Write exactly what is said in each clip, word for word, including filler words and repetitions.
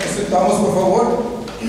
Nos sentamos, por favor.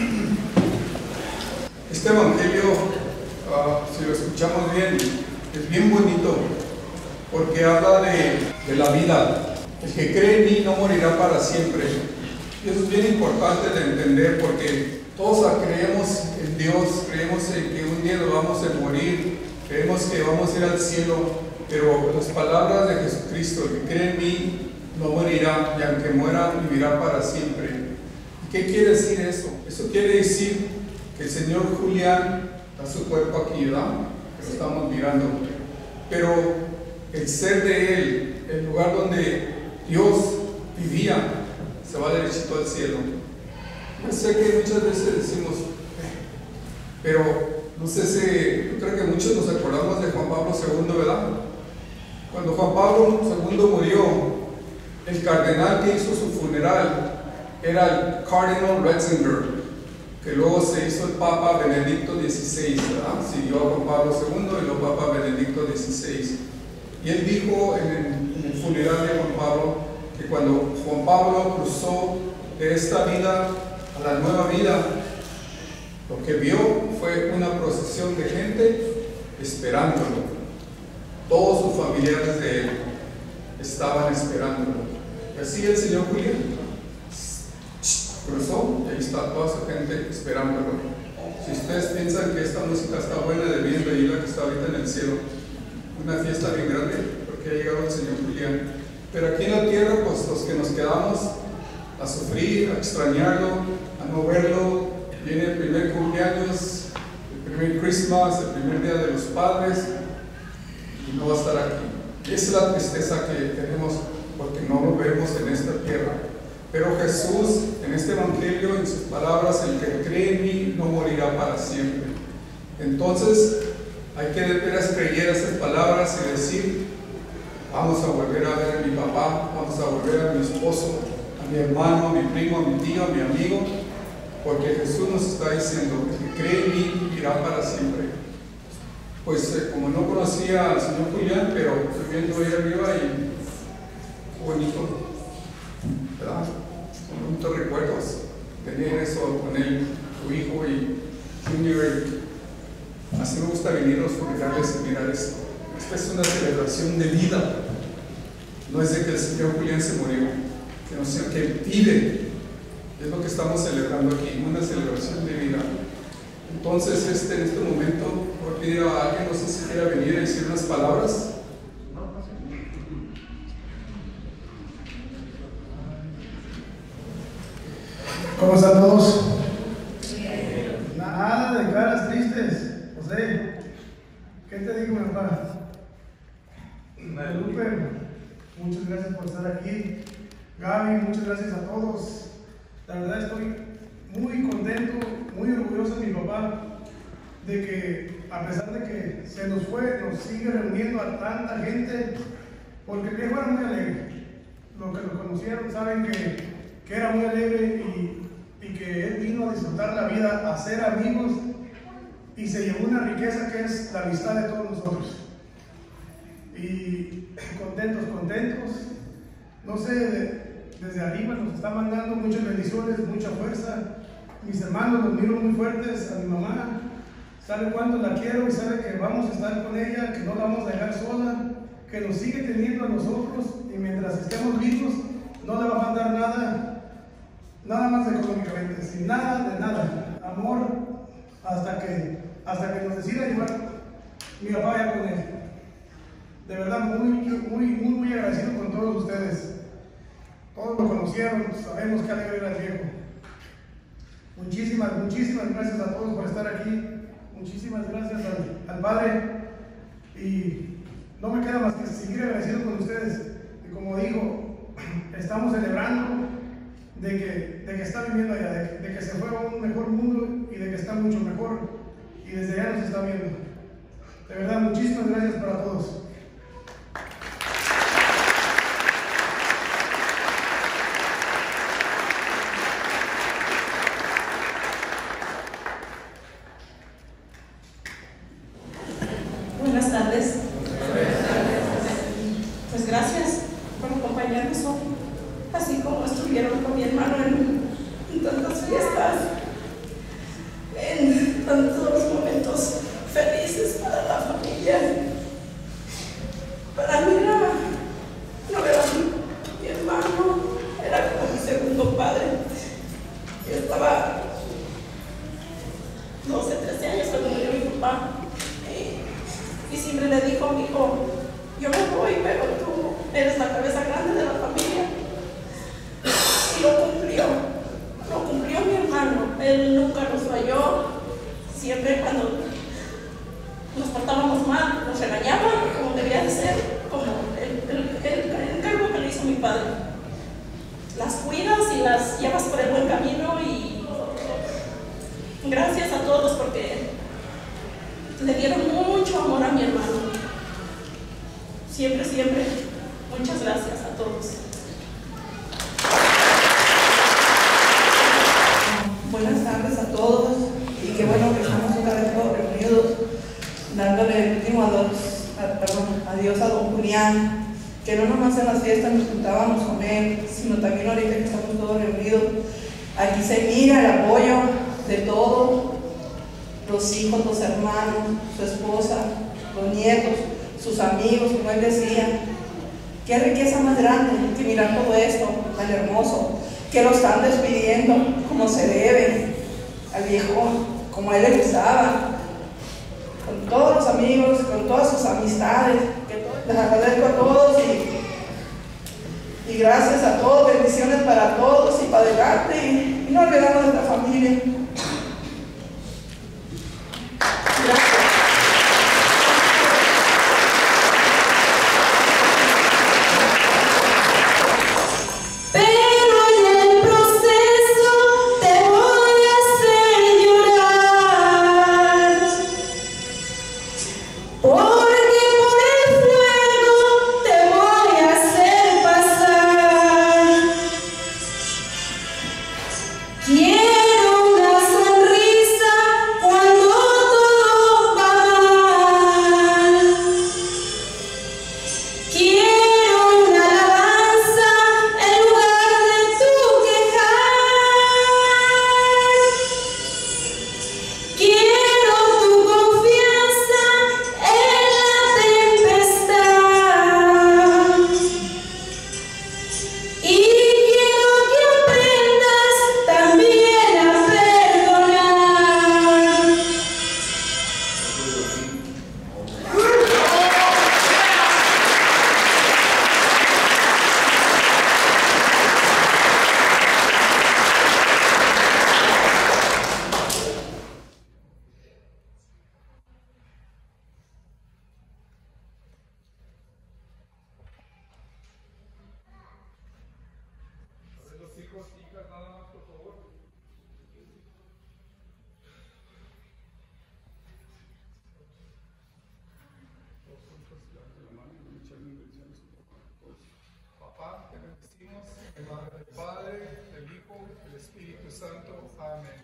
Este evangelio, uh, si lo escuchamos bien, es bien bonito porque habla de, de la vida. El que cree en mí no morirá para siempre. Y eso es bien importante de entender porque todos creemos en Dios, creemos en que un día nos vamos a morir, creemos que vamos a ir al cielo, pero las palabras de Jesucristo, el que cree en mí no morirá y aunque muera vivirá para siempre. ¿Y qué quiere decir eso? Eso quiere decir que el señor Julián da su cuerpo aquí, ¿verdad? Que lo estamos mirando, pero el ser de él, el lugar donde Dios vivía, se va derechito al cielo. Yo sé que muchas veces decimos, eh, pero no sé si, yo creo que muchos nos acordamos de Juan Pablo segundo, ¿verdad? Cuando Juan Pablo segundo murió, el cardenal que hizo su funeral era el Cardinal Ratzinger, que luego se hizo el Papa Benedicto dieciséis, ¿verdad? Siguió a Juan Pablo segundo y luego Papa Benedicto dieciséis. Y él dijo en el, en el funeral de Juan Pablo que cuando Juan Pablo cruzó de esta vida a la nueva vida, lo que vio fue una procesión de gente esperándolo. Todos sus familiares de él estaban esperándolo. Y así el señor Julián cruzó y ahí está toda su gente esperándolo. Si ustedes piensan que esta música está buena, deberían de ir la que está ahorita en el cielo. Una fiesta bien grande porque ha llegado el señor Julián. Pero aquí en la tierra, pues los que nos quedamos a sufrir, a extrañarlo, a no verlo, viene el primer cumpleaños, el primer Christmas, el primer día de los padres, y no va a estar aquí. Y esa es la tristeza que tenemos porque no lo vemos en esta tierra. Pero Jesús, en este evangelio, en sus palabras, el que cree en mí no morirá para siempre. Entonces, hay que de veras creer esas palabras y decir, vamos a volver a ver a mi papá, vamos a volver a mi esposo, a mi hermano, a mi primo, a mi tío, a mi amigo, porque Jesús nos está diciendo, el que cree en mí vivirá para siempre. Pues eh, como no conocía al señor Julián, pero estoy viendo ahí arriba y bonito, ¿verdad? Son bonitos recuerdos, tener eso con él, su hijo y Junior. Así me gusta venir a los funerales y mirar esto. Esta es una celebración de vida. No es de que el señor Julián se murió, sino que vive. Es lo que estamos celebrando aquí, una celebración de vida. Entonces, este, en este momento, voy a pedir a alguien, no sé si quiera venir a decir unas palabras. ¿Cómo están todos? Nada de caras tristes. José, ¿qué te digo, mi papá? Lupe, muchas gracias por estar aquí. Gaby, muchas gracias a todos. La verdad estoy muy contento, muy orgulloso de mi papá, de que a pesar de que se nos fue, nos sigue reuniendo a tanta gente, porque el viejo era muy alegre. Los que lo conocieron saben que, que era muy alegre y, y que él vino a disfrutar la vida, a ser amigos, y se llevó una riqueza que es la amistad de todos nosotros. Y contentos, contentos. No sé, de, desde arriba nos está mandando muchas bendiciones, mucha fuerza. Mis hermanos los miro muy fuertes, a mi mamá. Sabe cuánto la quiero y sabe que vamos a estar con ella, que no la vamos a dejar sola, que nos sigue teniendo a nosotros y mientras estemos vivos no le va a faltar nada, nada más económicamente, sin nada de nada. Amor hasta que, hasta que nos decida llevar mi papá allá con él. De verdad, muy, muy, muy, muy agradecido con todos ustedes. Todos lo conocieron, sabemos que alegre era el viejo. Muchísimas, muchísimas gracias a todos por estar aquí. Muchísimas gracias al, al Padre. Y no me queda más que seguir agradecido con ustedes. Y como digo, estamos celebrando de que, de que está viviendo allá, de, de que se fue a un mejor mundo y de que está mucho mejor. Y desde allá nos está viendo. De verdad, muchísimas gracias para todos. Buenas tardes. Pues gracias por acompañarnos hoy, así como estuvieron con mi hermano en, Él nunca nos falló. Siempre cuando nos portábamos mal, nos regañaba como debía de ser, como el, el, el, el encargo que le hizo mi padre. Las cuidas y las llevas por el buen camino, y gracias a todos porque le dieron mucho amor a mi hermano. Siempre, siempre, muchas gracias a todos. Buenas tardes a todos, y qué bueno que estamos otra vez todos reunidos, dándole el último adiós, perdón, adiós a don Julián, que no nomás en las fiestas nos juntábamos con él, sino también ahorita que estamos todos reunidos. Aquí se mira el apoyo de todos, los hijos, los hermanos, su esposa, los nietos, sus amigos, como él decía. Qué riqueza más grande que mirar todo esto tan hermoso, que lo están despidiendo como se debe, al viejón, como a él le gustaba, con todos los amigos, con todas sus amistades. Que les agradezco a todos y, y gracias a todos, bendiciones para todos y para adelante, y, y no olvidamos de nuestra familia. Gracias. En nombre del Padre, del Hijo, del Espíritu Santo. Amén.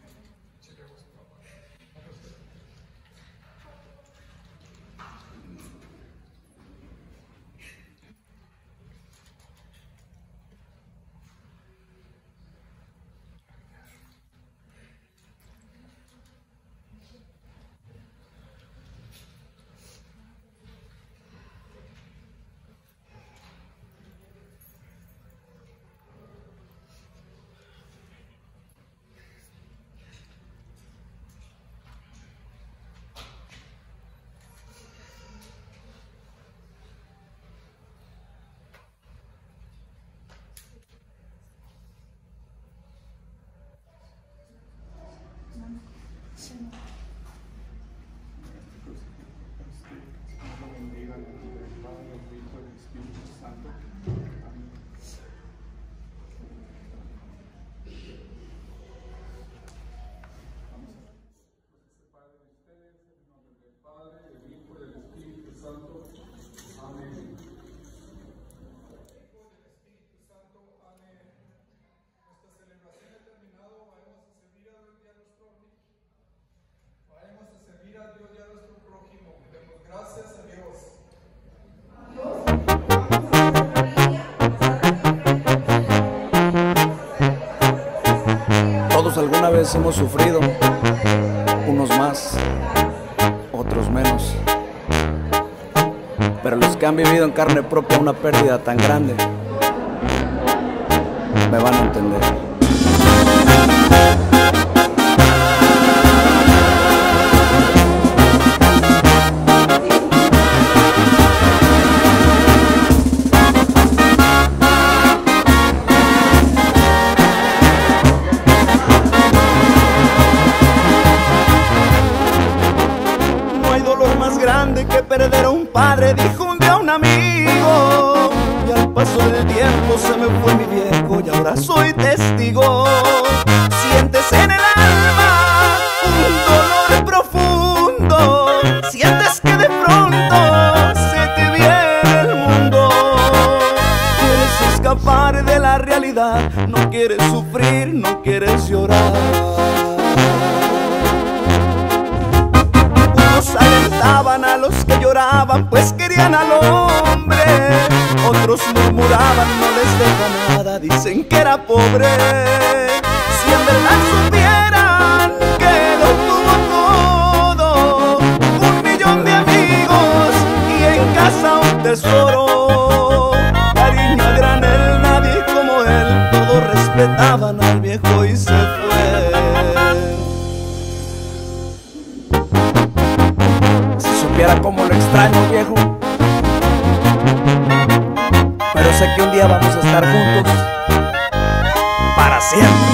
Todos alguna vez hemos sufrido, unos más, otros menos, pero los que han vivido en carne propia una pérdida tan grande me van a entender. padre, dijo un día un amigo, y al paso del tiempo se me fue mi viejo y ahora soy testigo. Sientes en el alma un dolor profundo, sientes que de pronto se te viene el mundo. Quieres escapar de la realidad, no quieres sufrir, no quieres llorar. Unos alentaban a los que lloraban, pues querían al hombre. Otros murmuraban, no les deja nada, dicen que era pobre. Si en verdad supieran que lo tuvo todo, un millón de amigos y en casa un tesoro. Cariño a granel, nadie como él, todos respetaban al viejo y se fue. Si supiera cómo lo extraño, viejo, pero sé que un día vamos a estar juntos para siempre.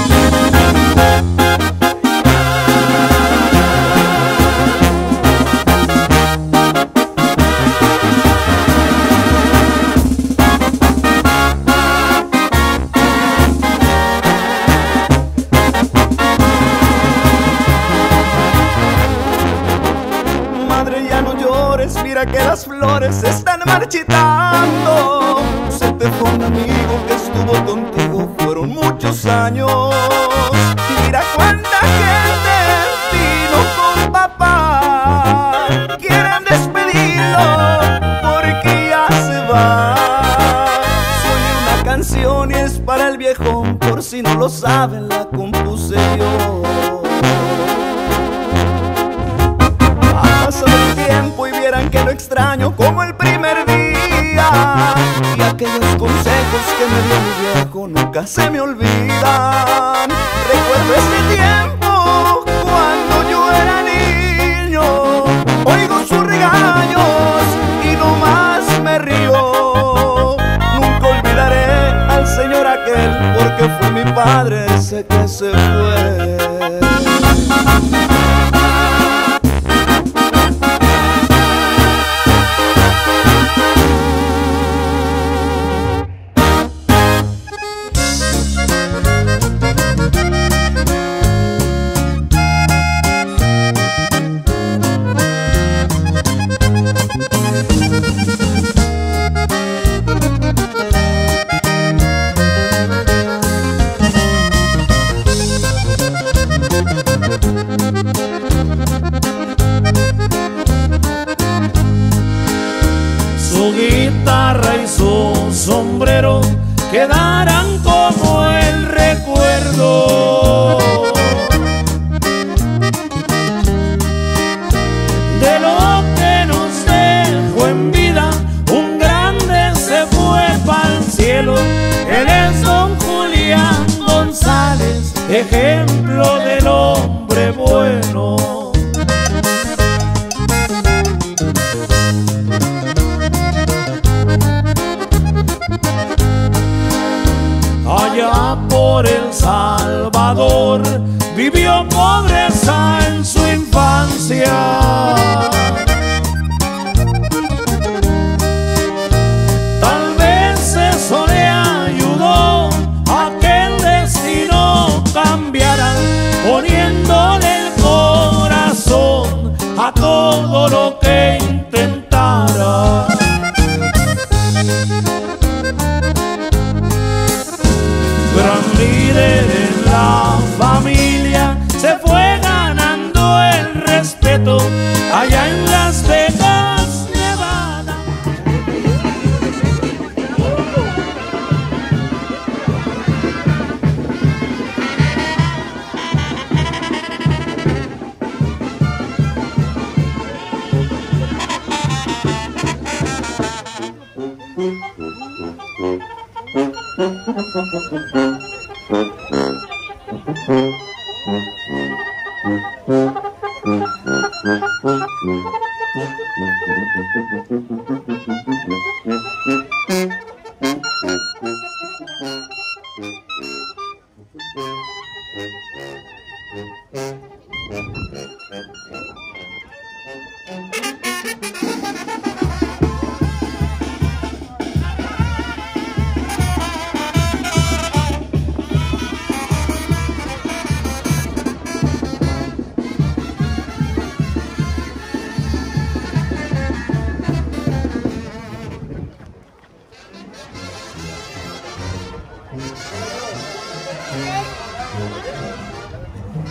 Madre, ya no llores, mira que las flores se están marchitando. Se te fue un amigo que estuvo contigo, fueron muchos años. Mira cuánta gente vino con papá, quieren despedirlo porque ya se va. Soy una canción y es para el viejón, por si no lo saben la compuse yo. Ha pasado el tiempo y vieran que lo extraño como el primer día, y aquellos consejos que me dio mi viejo nunca se me olvidan. Recuerdo ese tiempo cuando yo era niño, oigo sus regaños y no más me río. Nunca olvidaré al señor aquel, porque fue mi padre ese que se fue. Su guitarra y su sombrero quedarán como el recuerdo de lo que nos dejó en vida. Un grande se fue pa'l cielo, él es don Julián González, ejemplo del hombre bueno. Allá por El Salvador vivió pobreza en su infancia. Tal vez eso le ayudó a que el destino cambiara, poniéndole el corazón a todo lo que intentara. Gran líder en la familia, se fue ganando el respeto allá en Las Vegas, Nevada.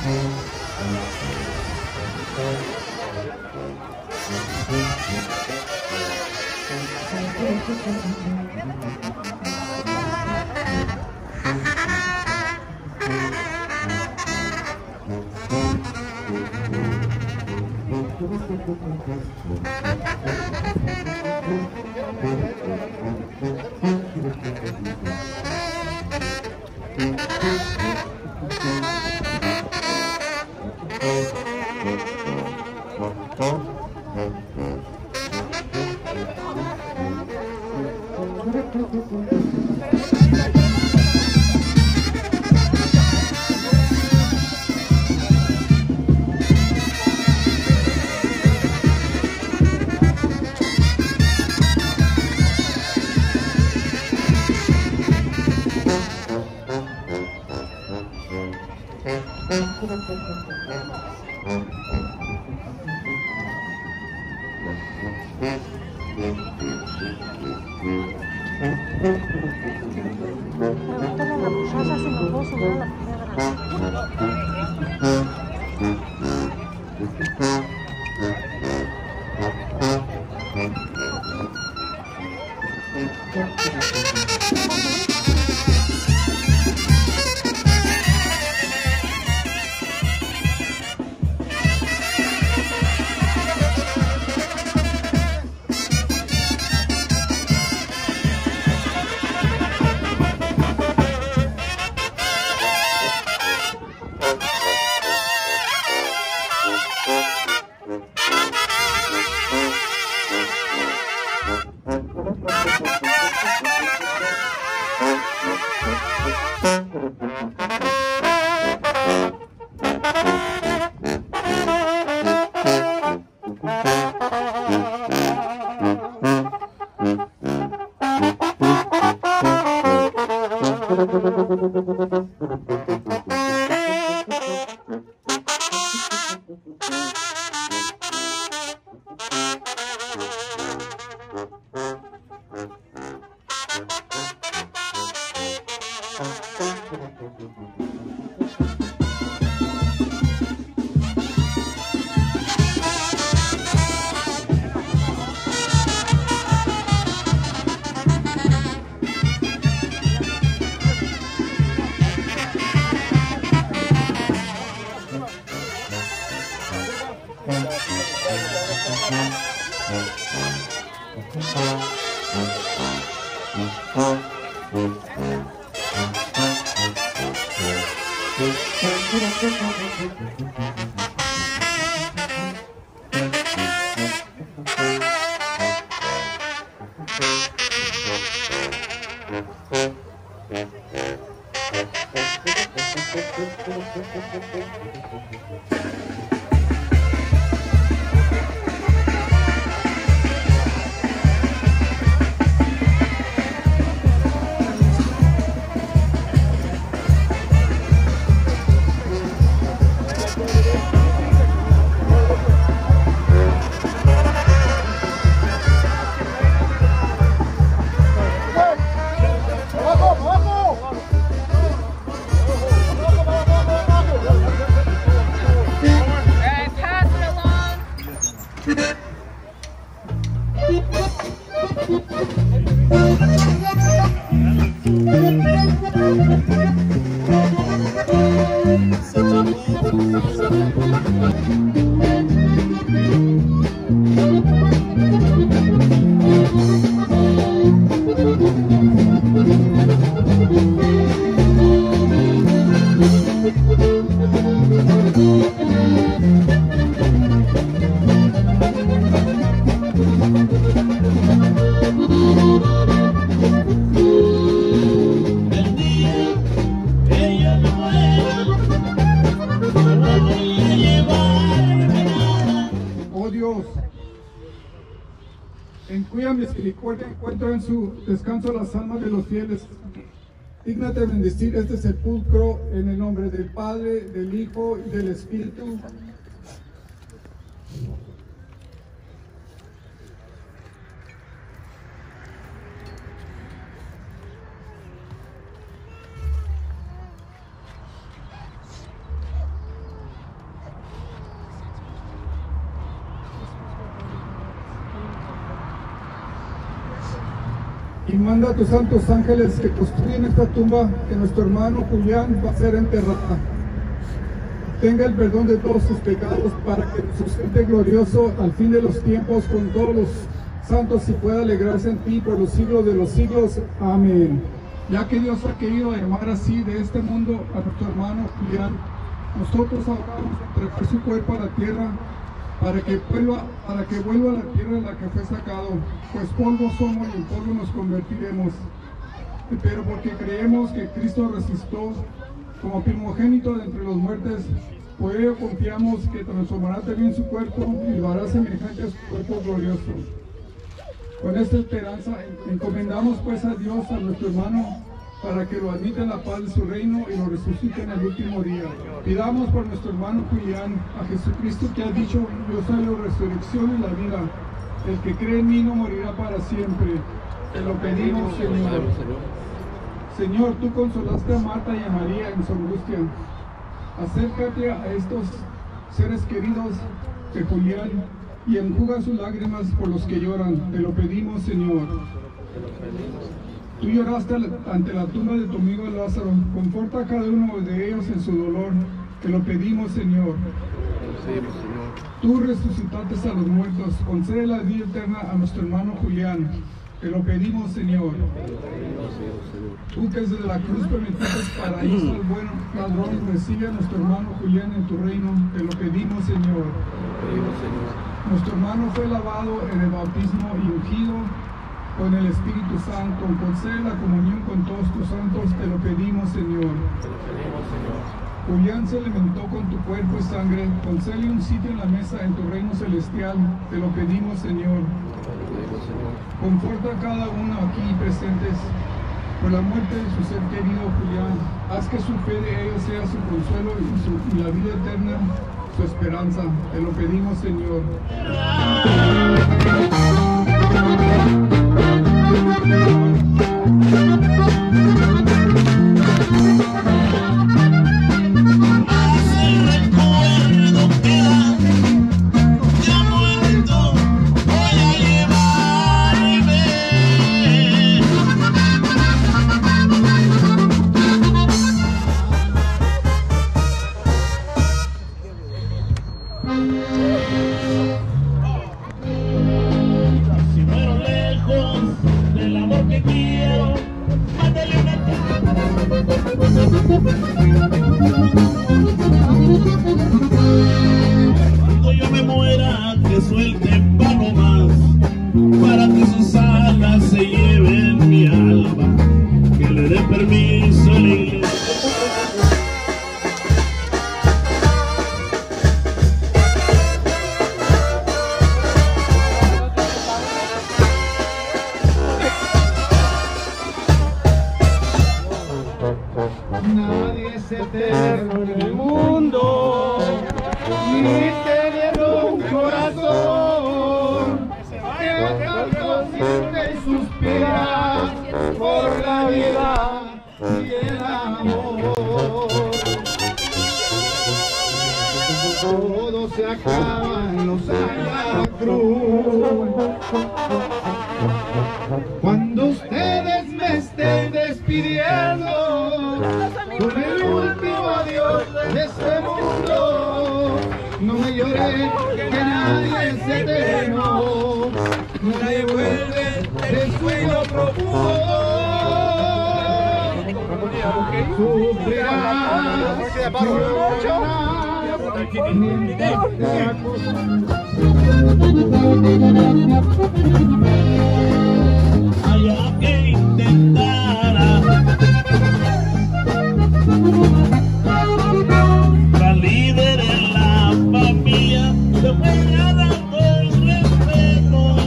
En cuya misericordia encuentran su descanso las almas de los fieles. Dígnate bendecir este sepulcro en el nombre del Padre, del Hijo y del Espíritu. y manda a tus santos ángeles que construyan esta tumba que nuestro hermano Julián va a ser enterrada. Tenga el perdón de todos sus pecados para que sustente glorioso al fin de los tiempos con todos los santos y pueda alegrarse en ti por los siglos de los siglos. Amén. Ya que Dios ha querido llamar así de este mundo a nuestro hermano Julián, nosotros ahora vamos a entregar su cuerpo a la tierra para que vuelva, para que vuelva a la tierra de la que fue sacado, pues polvo somos y en polvo nos convertiremos. Pero porque creemos que Cristo resucitó como primogénito de entre los muertos, por ello confiamos que transformará también su cuerpo y lo hará semejante a su cuerpo glorioso. Con esta esperanza encomendamos pues a Dios a nuestro hermano para que lo admita en la paz de su reino y lo resucite en el último día. Pidamos por nuestro hermano Julián a Jesucristo, que ha dicho: yo soy la resurrección y la vida, el que cree en mí no morirá para siempre. Te lo pedimos, Señor. Señor, tú consolaste a Marta y a María en su angustia. Acércate a estos seres queridos de Julián y enjuga sus lágrimas por los que lloran. Te lo pedimos, Señor. Tú lloraste ante la tumba de tu amigo Lázaro. Conforta a cada uno de ellos en su dolor. Te lo pedimos, Señor. Tú resucitaste a los muertos. Concede la vida eterna a nuestro hermano Julián. Te lo pedimos, Señor. Tú que desde la cruz permitiste paraíso al buen ladrón, recibe a nuestro hermano Julián en tu reino. Te lo pedimos, Señor. Nuestro hermano fue lavado en el bautismo y ungido con el Espíritu Santo. Concede la comunión con todos tus santos. Te lo pedimos, Señor. Julián se alimentó con tu cuerpo y sangre. Concede un sitio en la mesa en tu reino celestial. Te lo pedimos, Señor. Conforta a cada uno aquí presentes por la muerte de su ser querido Julián. Haz que su fe de ellos sea su consuelo y, su, y la vida eterna su esperanza. Te lo pedimos, Señor. Cuando yo me muera, que suelten palomas para que sus alas se lleven mi alma, que le dé permiso a la iglesia. Nadie es eterno en el mundo, ni teniendo un corazón que consiste y suspira por la vida y el amor. Todo se acaba en los años de cruz. Cuando ustedes me estén despidiendo con el último adiós de este mundo, no me lloren, que nadie es eterno, nadie vuelve del sueño profundo. Sufrirás, llorarás, mientras te acostumbras. Haya que intentara la líder en la familia se fuera dando el respeto.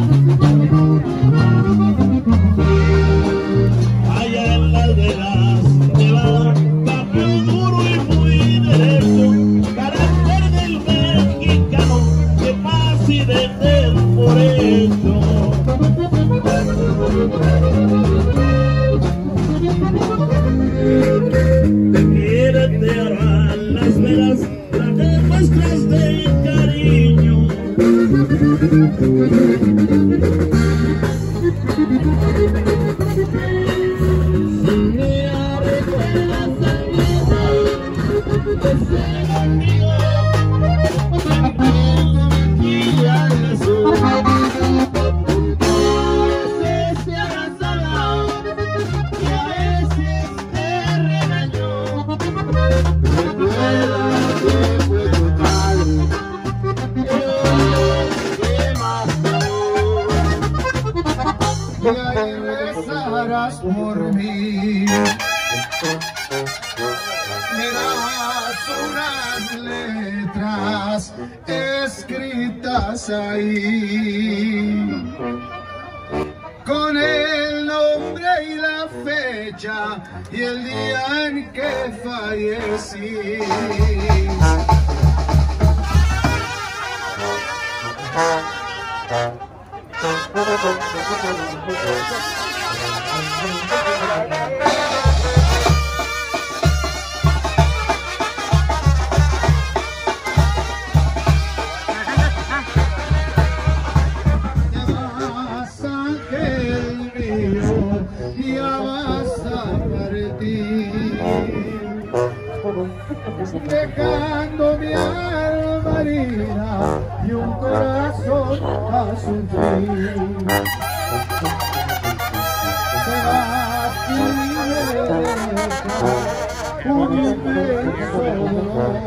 Allá en las velas te va papel duro y muy derecho, carácter del mexicano de paz y de ser por hecho. Quiere te harán las velas, las muestras de cariño. Por mí miras unas letras escritas ahí con el nombre y la fecha y el día en que fallecí. Dejando mi alma herida y un corazón a sufrir. Se va sin dejar un inmenso dolor.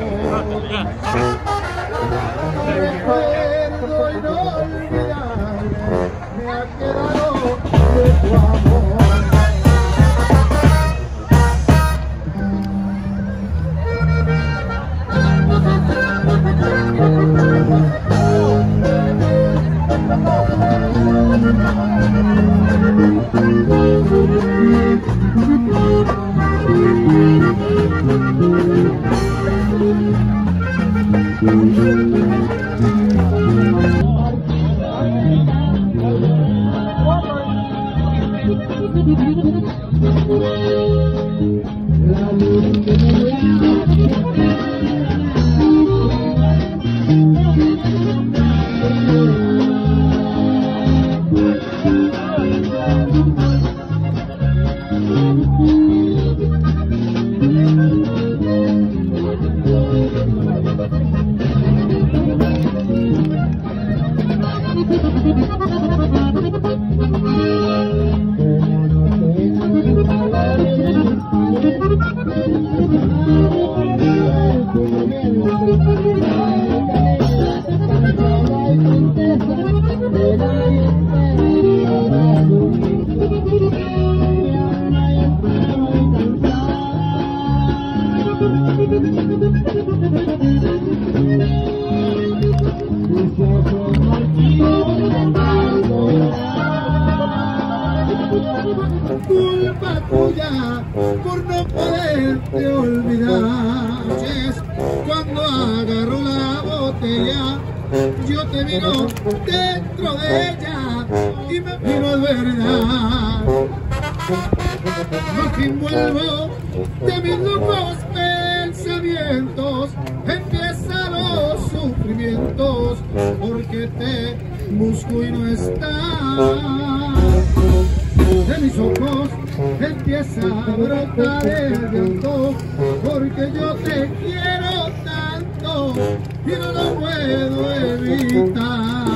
Recuerdo inolvidable me ha quedado de tu amor. Culpa tuya por no poderte olvidar. Cuando agarro la botella, yo te miro dentro de ella y me miro de verdad. No te envuelvo de mis locos pensamientos, empiezan los sufrimientos, porque te busco y no estás. De mis ojos empieza a brotar el llanto, porque yo te quiero tanto y no lo puedo evitar.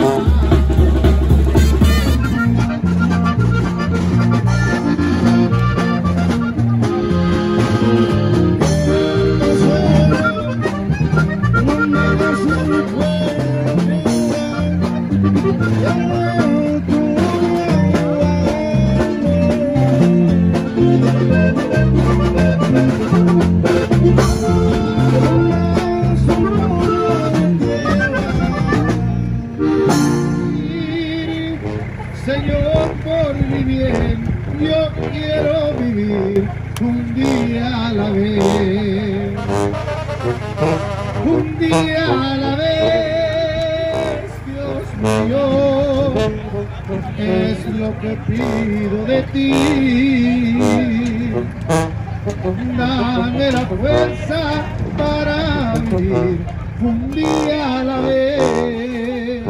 Señor, por mi bien, yo quiero vivir un día a la vez, un día a la vez, Dios mío, es lo que pido de ti. Dame la fuerza para vivir un día a la vez.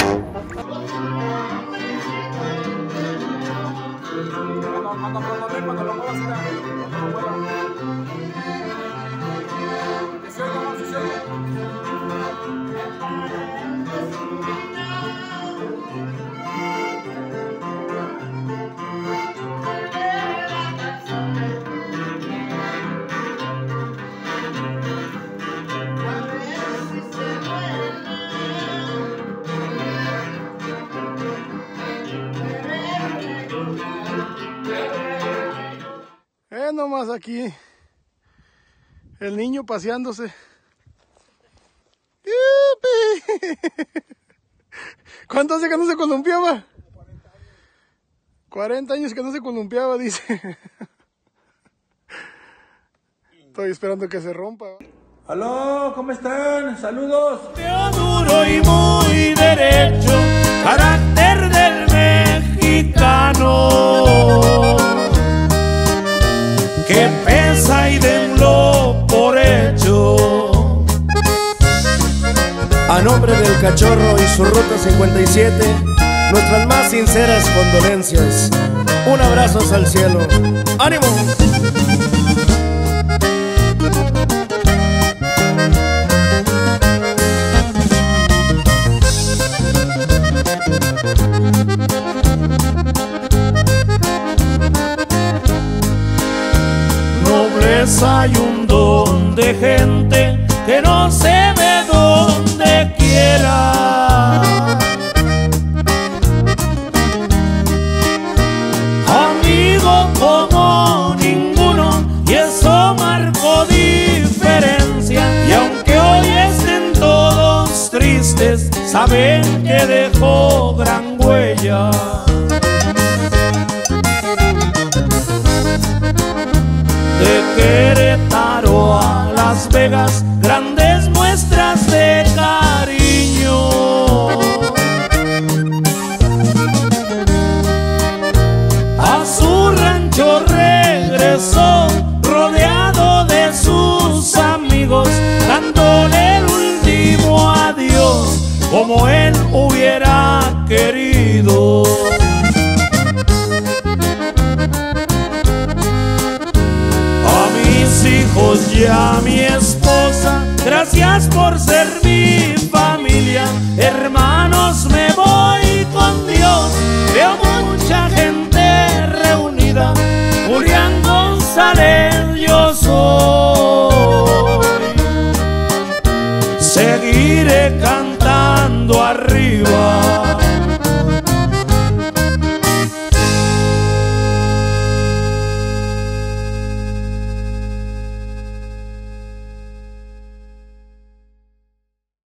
Cuando lo muevas, cuando lo muevas, cuando lo muevas. Que se oiga más, que se nomás aquí el niño paseándose. ¡Yupi! ¿Cuánto hace que no se columpiaba? cuarenta años que no se columpiaba, dice. Estoy esperando que se rompa. Aló, ¿cómo están? Saludos. Duro y muy derecho, carácter del mexicano, que pesa y denlo por hecho. A nombre del Cachorro y su Ruta cincuenta y siete, nuestras más sinceras condolencias. Un abrazo al cielo. ¡Ánimo! Nobleza y un don de gente que no se ve donde quiera. Amigo como ninguno, y eso marcó diferencia. Y aunque hoy estén todos tristes, saben que dejó gran huella. De Querétaro a Las Vegas, grandes muestras de cariño. A su rancho regresó, rodeado de sus amigos, dándole el último adiós, como él hubiera querido. Hijos y a mi esposa, gracias por ser mi familia. Hermanos, me voy con Dios, veo mucha gente reunida. Julián González yo soy, seguiré cantando arriba.